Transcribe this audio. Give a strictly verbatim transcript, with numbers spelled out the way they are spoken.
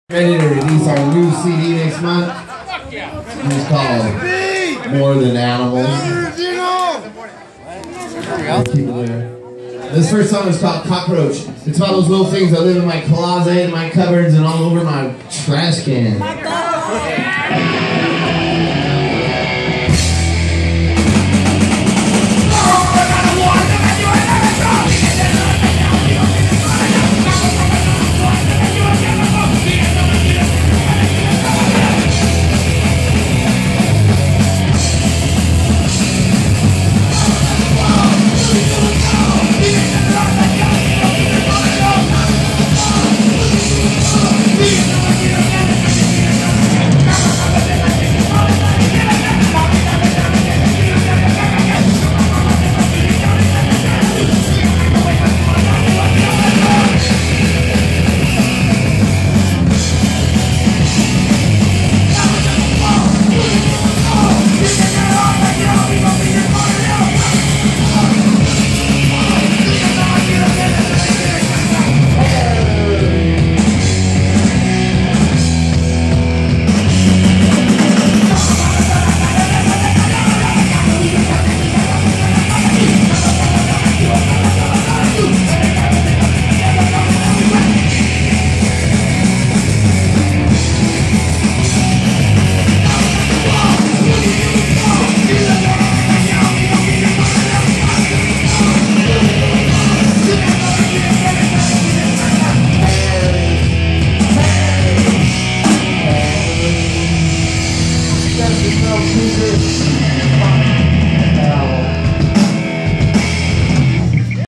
Ready to release our new C D next month. It's called More Than Animals. Keep it there. This first song is called Cockroach. It's about those little things that live in my closet, in my cupboards, and all over my trash can.